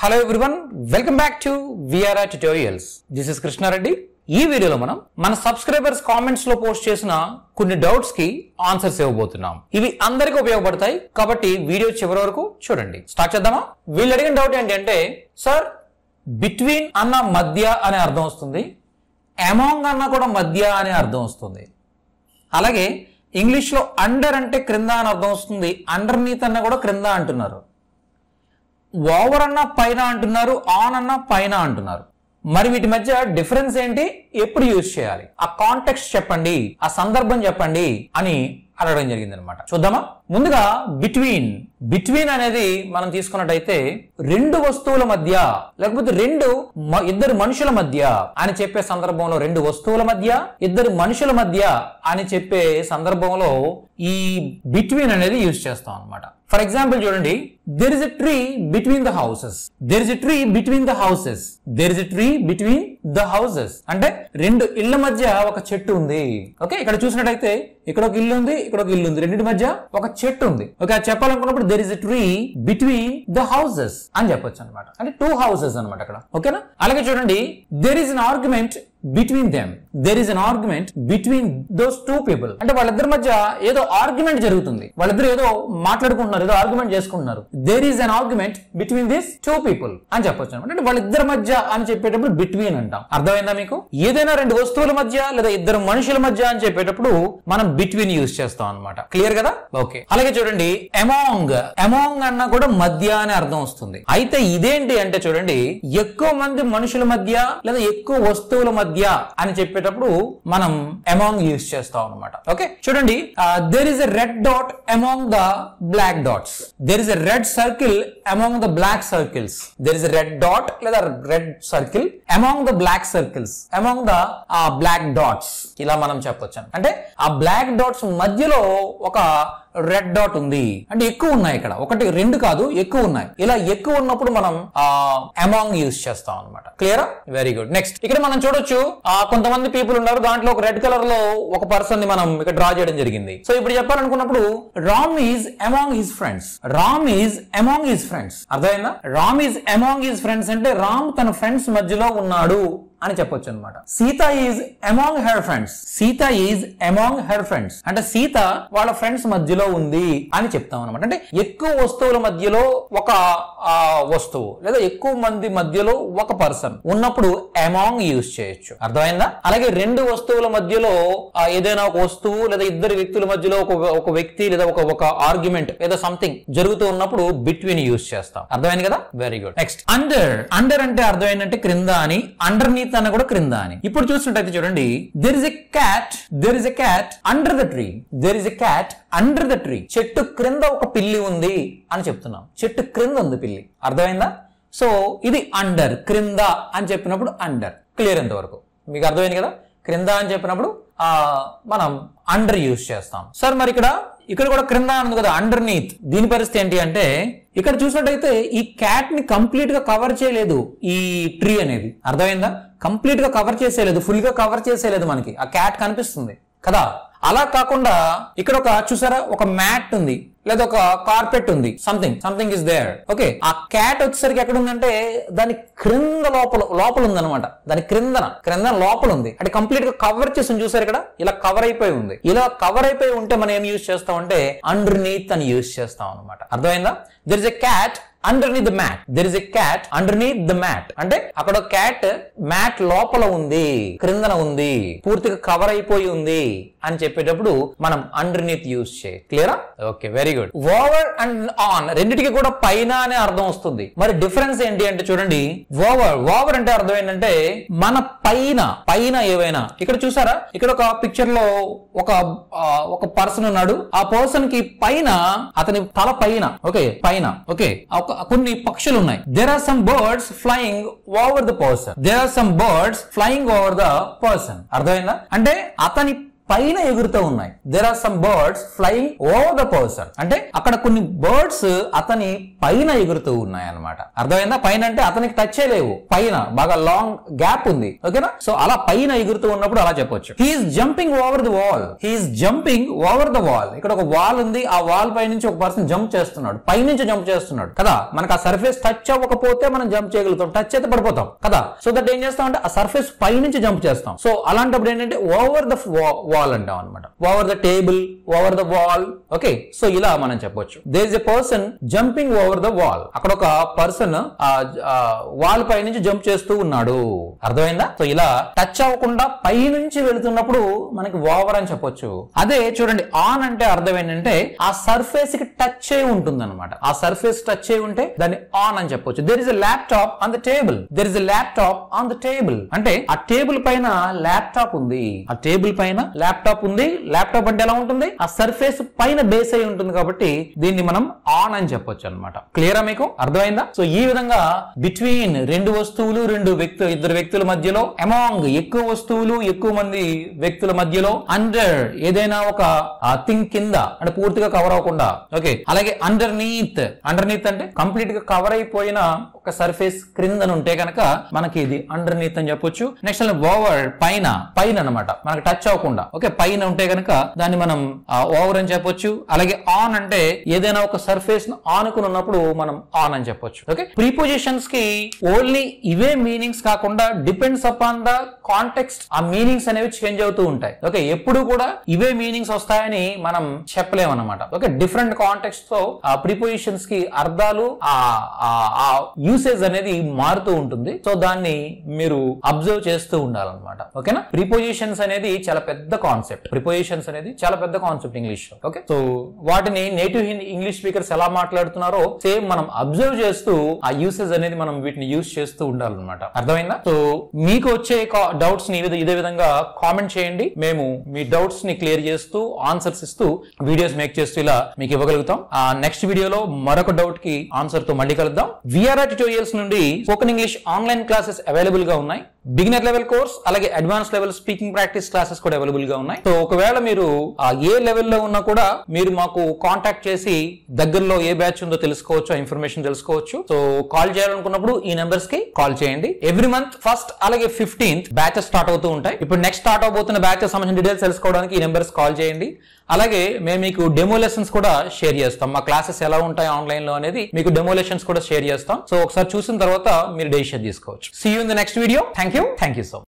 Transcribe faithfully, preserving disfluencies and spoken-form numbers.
Hello everyone, welcome back to V R I Tutorials. This is Krishna Reddy. ఈ వీడియోలో మనం మన subscribers comments లో పోస్ట్ చేసిన కొన్ని డౌట్స్ కి ఆన్సర్స్ ఇవ్వబోతున్నాం. ఇవి అందరికీ ఉపయోగపడతాయి కాబట్టి వీడియో చివరి వరకు చూడండి. స్టార్ట్ చేద్దామా? వీళ్ళు అడిగిన డౌట్ ఏంటంటే, సార్ బిట్వీన్ అన్న మధ్య అనే అర్థం వస్తుంది, అమాంగ్ అన్న కూడా మధ్య అనే అర్థం వస్తుంది. అలాగే ఇంగ్లీష్ లో అండర్ అంటే క్రింద అని అర్థం వస్తుంది, అండర్నీత్ అన్న కూడా క్రింద అంటున్నారు. ఓవర్ అన్న పైన అంటున్నారు, ఆన్ అన్న పైన అంటున్నారు. మరి వీటి మధ్య డిఫరెన్స్ ఏంటి, ఎప్పుడు యూజ్ చేయాలి, ఆ కాంటెక్స్ట్ చెప్పండి, ఆ సందర్భం చెప్పండి అని అడగడం జరిగింది అనమాట. చూద్దామా? ముందుగా బిట్వీన్ బిట్వీన్ అనేది మనం తీసుకున్నట్టయితే రెండు వస్తువుల మధ్య లేకపోతే రెండు ఇద్దరు మనుషుల మధ్య అని చెప్పే సందర్భంలో, రెండు వస్తువుల మధ్య ఇద్దరు మనుషుల మధ్య అని చెప్పే సందర్భంలో ఈ బిట్వీన్ అనేది యూజ్ చేస్తాం అనమాట. ఫర్ ఎగ్జాంపుల్ చూడండి, there is a tree between the houses. There is a tree between the houses. There is a tree between the houses. అంటే రెండు ఇళ్ల మధ్య ఒక చెట్టు ఉంది. ఓకే, ఇక్కడ చూసినట్టయితే ఇక్కడ ఒక ఇల్లు ఉంది, ఇక్కడ ఒక ఇల్లు ఉంది, రెండింటి మధ్య ఒక చెట్టు ఉంది. ఓకే, అది చెప్పాలనుకున్నప్పుడు there is a tree between the houses అని చెప్పొచ్చు అనమాట. అంటే టూ హౌసెస్ అనమాట అక్కడ. ఓకేనా? అలాగే చూడండి, there is an argument between them. There is an argument between those two people. అంటే వాళ్ళిద్దరి మధ్య ఏదో ఆర్గ్యుమెంట్ జరుగుతుంది, వాళ్ళిద్దరు ఏదో మాట్లాడుకుంటున్నారు, ఏదో ఆర్గ్యుమెంట్ చేసుకుంటున్నారు. There is an argument between these two people అని చెప్పొచ్చు అనమాట. అంటే వాళ్ళిద్దరి మధ్య అని చెప్పేటప్పుడు బిట్వీన్ అంటాం. అర్థమైందా మీకు? ఏదైనా రెండు వస్తువుల మధ్య లేదా ఇద్దరు మనుషుల మధ్య అని చెప్పేటప్పుడు మనం బిట్వీన్ యూజ్ చేస్తాం అనమాట. క్లియర్ కదా? ఓకే. అలాగే చూడండి, అమాంగ్ అమాంగ్ అన్న కూడా మధ్య అనే అర్థం వస్తుంది. అయితే ఇదేంటి అంటే చూడండి, ఎక్కువ మంది మనుషుల మధ్య లేదా ఎక్కువ వస్తువుల మధ్య అని చెప్పేటప్పుడు మనం అమాంగ్ యూజ్ చేస్తాం అనమాట. ఓకే, చూడండి, there is a red dot among the black dots. There is a red circle among the black circles. There is a red dot లేదా red circle among the black circles, among the black dots. ఇలా మనం చెప్పొచ్చు. అంటే ఆ black dots మధ్యలో ఒక red dot ఉంది. అంటే ఎక్కువ ఉన్నాయి, ఇక్కడ ఒకటి రెండు కాదు, ఎక్కువ ఉన్నాయి. ఇలా ఎక్కువ ఉన్నప్పుడు మనం అమాంగ్ యూజ్ చేస్తాం అనమాట. క్లియరా? Very good. నెక్స్ట్ ఇక్కడ మనం చూడొచ్చు, కొంతమంది పీపుల్ ఉన్నారు, దాంట్లో ఒక రెడ్ కలర్ లో ఒక పర్సన్ ని మనం ఇక్కడ డ్రా చేయడం జరిగింది. సో ఇప్పుడు చెప్పాలనుకున్నప్పుడు Ram is among his friends. Ram is among his friends. అర్థమైందా? Ram is among his friends అంటే రామ్ తన ఫ్రెండ్స్ మధ్యలో ఉన్నాడు అని చెప్పొచ్చు అనమాట. Sita is among her friends. Sita is among her friends అంటే సీత వాళ్ళ ఫ్రెండ్స్ మధ్యలో ఉంది అని చెప్తాం అనమాట. అంటే ఎక్కువ వస్తువుల మధ్యలో ఒక వస్తువు లేదా ఎక్కువ మంది మధ్యలో ఒక పర్సన్ ఉన్నప్పుడు అమాంగ్ యూజ్ చేయొచ్చు. అర్థమైందా? అలాగే రెండు వస్తువుల మధ్యలో ఏదైనా ఒక వస్తువు లేదా ఇద్దరు వ్యక్తుల మధ్యలో ఒక ఒక వ్యక్తి లేదా ఒక ఒక ఆర్గ్యుమెంట్ లేదా సంథింగ్ జరుగుతూ ఉన్నప్పుడు బిట్వీన్ యూజ్ చేస్తాం. అర్థమైంది కదా? Very good. Next under. Under అంటే అర్థం ఏంటంటే క్రింద అని, అండర్నీత్ అన్న కూడా క్రింద అని. ఇప్పుడు చూసినట్టయితే చూడండి, there is a cat there is a cat under the tree. there is a cat under the tree. చెట్టు క్రింద ఒక పిల్లి ఉంది అని చెప్తున్నాం. చెట్టు క్రింద ఉంది పిల్లి. అర్థమైందా? సో ఇది అండర్, క్రింద అని చెప్పినప్పుడు అండర్. క్లియర్ ఎంతవరకు మీకు అర్థమైంది కదా? క్రింద అని చెప్పినప్పుడు ఆ మనం అండర్ యూజ్ చేస్తాం. సార్ మరి ఇక్కడ ఇక్కడ కూడా క్రింద ఉంది కదా, అండర్నీత్. దీని పరిస్థితి ఏంటి అంటే, ఇక్కడ చూసినట్టయితే ఈ క్యాట్ ని కంప్లీట్ గా కవర్ చేయలేదు ఈ ట్రీ అనేది. అర్థమైందా? కంప్లీట్ గా కవర్ చేసేయలేదు, ఫుల్ గా కవర్ చేసేయలేదు. మనకి ఆ క్యాట్ కనిపిస్తుంది కదా. అలా కాకుండా ఇక్కడ ఒక చూసారా, ఒక మ్యాట్ ఉంది లేదా ఒక కార్పెట్ ఉంది, something something is there. Okay, ఆ క్యాట్ వచ్చేసరికి ఎక్కడ ఉందంటే దాని క్రింద లోపల లోపల ఉంది అనమాట. దాని క్రిందన క్రిందన లోపల ఉంది. అంటే కంప్లీట్ గా కవర్ చేసి చూసారు, ఇక్కడ ఇలా కవర్ అయిపోయి ఉంది. ఇలా కవర్ అయిపోయి ఉంటే మనం ఏం యూజ్ చేస్తాం అంటే అండర్నీత్ అని యూజ్ చేస్తాం అనమాట. అర్థమైందా? There is a cat underneath the mat. There is a cat underneath the mat. అంటే అక్కడ క్యాట్ మ్యాట్ లోపల ఉంది, క్రిందన ఉంది, పూర్తిగా కవర్ అయిపోయి ఉంది అని చెప్పేటప్పుడు మనం అండర్నీత్ యూజ్ చేయ. క్లియరా? Okay, very good. Over and on రెండిటికి కూడా పైన అనే అర్థం వస్తుంది. మరి డిఫరెన్స్ ఏంటి అంటే చూడండి, ఓవర్ ఓవర్ అంటే అర్థం ఏంటంటే మన పైన పైన ఏవైనా. ఇక్కడ చూసారా, ఇక్కడ ఒక పిక్చర్ లో ఒక ఒక పర్సన్ ఉన్నాడు. ఆ పర్సన్ కి పైన అతని తల పైన, ఓకే పైన, ఓకే కొన్ని పక్షులు ఉన్నాయి. There are some birds flying over the person. There are some birds flying over the person. అర్థమైందా? అంటే అతని పైన ఎగురుతూ ఉన్నాయి. There are some birds flying over the person. అంటే అక్కడ కొన్ని బర్డ్స్ అతని పైన ఎగురుతూ ఉన్నాయి అన్నమాట. అర్థమైందా? పైన అంటే అతనికి టచ్ చేయలేవు, పైన బాగా లాంగ్ గ్యాప్ ఉంది. ఓకేనా? సో అలా పైన ఎగురుతూ ఉన్నప్పుడు అలా చెప్పొచ్చు. He's jumping over the wall. He's jumping over the wall. ఇక్కడ ఒక వాల్ ఉంది, ఆ వాల్ పై నుంచి ఒక పర్సన్ జంప్ చేస్తున్నాడు, పై నుంచి జంప్ చేస్తున్నాడు కదా. మనకు ఆ సర్ఫేస్ టచ్ అవ్వకపోతే మనం జంప్ చేయగలుగుతాం, టచ్ అయితే పడిపోతాం కదా. సో దట్ ఏం చేస్తాం అంటే ఆ సర్ఫేస్ పై నుంచి జంప్ చేస్తాం. సో అలాంటప్పుడు ఏంటంటే ఓవర్ ద వాల్ అంటాం అనమాట. Over the table, over the wall. Okay, so ఇలా మనం చెప్పొచ్చు. There is a person jumping over the wall. అక్కడ ఒక పర్సన్ వాల్ పై నుంచి జంప్ చేస్తూ ఉన్నాడు. అర్థమైందా? సో ఇలా టచ్ అవ్వకుండా పై నుంచి వెళుతున్నప్పుడు మనకి ఓవర్ అని చెప్పొచ్చు. అదే చూడండి, ఆన్ అంటే అర్థం ఏంటంటే ఆ సర్ఫేస్ కి టచ్ అయి ఉంటుంది అనమాట. ఆ సర్ఫేస్ టచ్ అయి ఉంటే దాన్ని ఆన్ అని చెప్పొచ్చు. There is a laptop on the table. There is a laptop on the table. అంటే ఆ టేబుల్ పైన ల్యాప్టాప్ ఉంది. ఆ టేబుల్ పైన ల్యాప్టాప్ ఉంది. ల్యాప్టాప్ అంటే ఎలా ఉంటుంది? ఆ సర్ఫేస్ పైన బేస్ అయి ఉంటుంది కాబట్టి దీన్ని మనం ఆన్ అని చెప్పొచ్చు అనమాట. క్లియరా మీకు? అర్థమైందా? సో ఈ విధంగా బిట్వీన్ రెండు వస్తువులు, రెండు వ్యక్తులు, ఇద్దరు వ్యక్తుల మధ్యలో, అమాంగ్ ఎక్కువ వస్తువులు, ఎక్కువ మంది వ్యక్తుల మధ్యలో, అండర్ ఏదైనా ఒక థింగ్ కింద అంటే పూర్తిగా కవర్ అవ్వకుండా. ఓకే, అలాగే అండర్ నీత్. అండర్ నీత్ అంటే కంప్లీట్ గా కవర్ అయిపోయిన ఒక సర్ఫేస్ క్రింద ఉంటే కనుక మనకి ఇది అండర్ నీత్ అని చెప్పొచ్చు. నెక్స్ట్ ఓవర్ పైన, పైన అనమాట, మనకి టచ్ అవ్వకుండా. ఓకే, పైన ఉంటే కనుక దాన్ని మనం ఓవర్ అని చెప్పొచ్చు. అలాగే ఆన్ అంటే ఏదైనా ఒక సర్ఫేస్ ఆనుకుని ఉన్నప్పుడు మనం ఆన్ అని చెప్పొచ్చు. ఓకే, ప్రీపోజిషన్స్ కి ఓన్లీ ఇవే మీనింగ్స్ కాకుండా డిపెండ్స్ అపాన్ ద కాంటెక్స్ట్ ఆ మీనింగ్స్ అనేవి చేంజ్ అవుతూ ఉంటాయి. ఓకే, ఎప్పుడు కూడా ఇవే మీనింగ్స్ వస్తాయని మనం చెప్పలేము అనమాట. ఓకే, డిఫరెంట్ కాంటెక్స్ట్ తో ఆ ప్రీపోజిషన్స్ కి అర్థాలు ఆ యూసేజ్ అనేది మారుతూ ఉంటుంది. సో దాన్ని మీరు అబ్జర్వ్ చేస్తూ ఉండాలన్నమాట. ఓకేనా? ప్రిపోజిషన్స్ అనేది చాలా పెద్ద కాన్సెప్ట్. ప్రిపోజిషన్స్ అనేది చాలా పెద్ద కాన్సెప్ట్ ఇంగ్లీష్ లో. ఓకే, సో వాటిని నేటివ్ ఇంగ్లీష్ స్పీకర్స్ ఎలా మాట్లాడుతున్నారో సేమ్ మనం అబ్జర్వ్ చేస్తూ ఆ యూసేజ్ అనేది మనం వీటిని యూజ్ చేస్తూ ఉండాలన్నమాట. అర్థమైందా? సో మీకు వచ్చే డౌట్స్ ని ఇదే విధంగా కామెంట్ చేయండి. మేము మీ డౌట్స్ ని క్లియర్ చేస్తూ ఆన్సర్స్ ఇస్తూ వీడియోస్ మేక్ చేస్తూ ఇలా మీకు ఇవ్వగలుగుతాం. ఆ నెక్స్ట్ వీడియోలో మరొక డౌట్ కి ఆన్సర్ తో మళ్ళీ కలుద్దాం. విఆర్ఆర్ ట్యుటోరియల్స్ నుండి spoken English online classes available గా ఉన్నాయి. బిగినర్ లెవెల్ కోర్స్ అలాగే advance level speaking practice classes కూడా అవైలబుల్ గా ఉన్నాయి. సో ఒకవేళ మీరు ఏ లెవెల్లో ఉన్నా కూడా మీరు మాకు కాంటాక్ట్ చేసి దగ్గరలో ఏ బ్యాచ్ ఉందో తెలుసుకోవచ్చు, ఇన్ఫర్మేషన్ తెలుసుకోవచ్చు. సో కాల్ చేయాలనుకున్నప్పుడు ఈ నెంబర్స్ కి కాల్ చేయండి. ఎవ్రీ మంత్ ఫస్ట్ అలాగే ఫిఫ్టీన్త్ బ్యాచెస్ స్టార్ట్ అవుతూ ఉంటాయి. ఇప్పుడు నెక్స్ట్ స్టార్ట్ అవబోతున్న బ్యాచెస్ సంబంధించిన డీటెయిల్స్ తెలుసుకోవడానికి ఈ నెంబర్స్ కాల్ చేయండి. అలాగే మేము మీకు డెమో లెసన్స్ కూడా షేర్ చేస్తాం. మా క్లాసెస్ ఎలా ఉంటాయి ఆన్లైన్ లో అనేది మీకు డెమో లెసన్స్ కూడా షేర్ చేస్తాం. సో ఒకసారి చూసిన తర్వాత మీరు డెసిషన్ తీసుకోవచ్చు. See you in the next video. Thank you thank you so much.